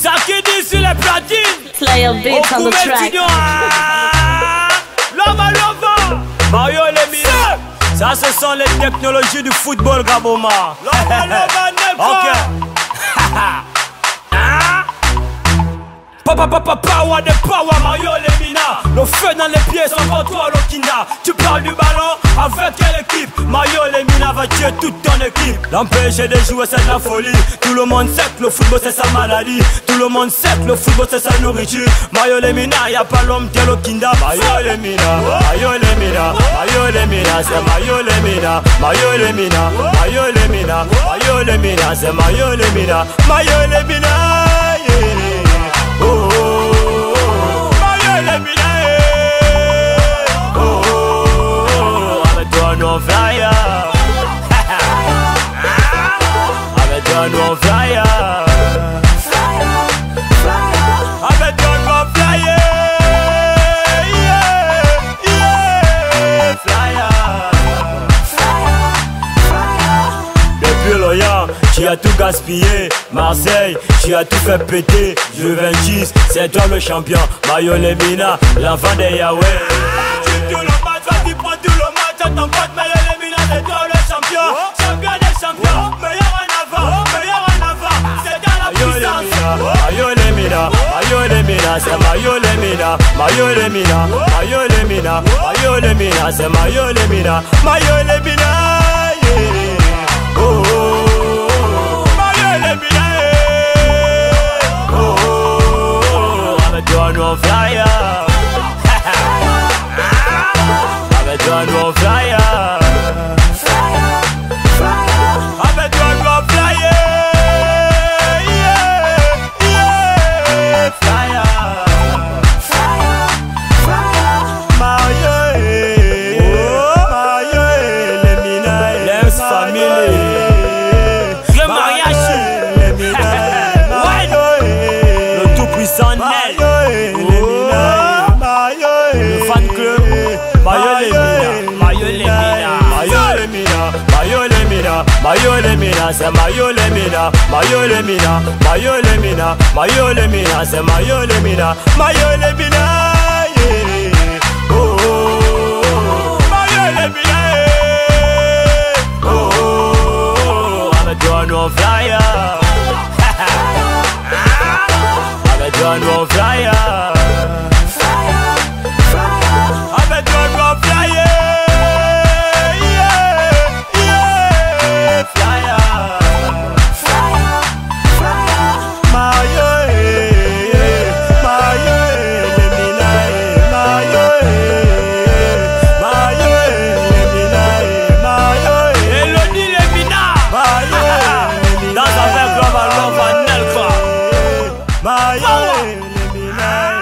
Ça qui dit sur les platines. Slayer Beatz on the track. Lova Lova Lemina. Ça ce sont les technologies du football gabonais. Lova Lova Anel K. Power de power, Mario Lemina. Le feu dans les pieds, sans contrôle au kinda. Tu parles du ballon, avec quelle équipe? Mario Lemina va tuer toute ton équipe. L'empêcher de jouer, c'est de la folie. Tout le monde sait que le football c'est sa maladie. Tout le monde sait que le football c'est sa nourriture. Mario Lemina, y'a pas l'homme tel au kinda. Mario Lemina, Mario Lemina, Mario Lemina, c'est Mario Lemina. Mario Lemina, Mario Lemina, Mario Lemina, c'est Mario Lemina. Mario Lemina, yeah. Oh, oh, oh, Mario Lemina, oh, oh, oh, avec toi nous on fly, avec toi nous on fly, avec toi nous on fly, depuis l'Orient, tu as tout gaspillé. Marseille, tu as tout fait péter. Juventus, c'est toi le champion. Mario Lemina, l'enfant de Yahweh. Tu tout le match, vas-y prends tout le match. À ton pote Mario Lemina, c'est toi le champion. Champion des champions, meilleur en avant, meilleur en avant. C'est dans la puissance. Mario Lemina, Mario Lemina, c'est Mario Lemina. Mario Lemina, Mario Lemina, Mario Lemina, c'est Mario Lemina. Mario Lemina, yeah. Oh, oh, oh, Mario Lemina, oh, oh, oh, avec toi nous on fly, avec toi nous on fly, avec toi nous on fly, Mario Lemina, c'est Mario Lemina, Mario Lemina, Mario Lemina, Mario Lemina, c'est Mario Lemina, Mario Lemina, yeah. Oh, oh, oh, Mario Lemina, oh, oh, oh, avec toi nous on fly, avec toi nous on fly, avec toi nous on fly. Lova Lova Anel K.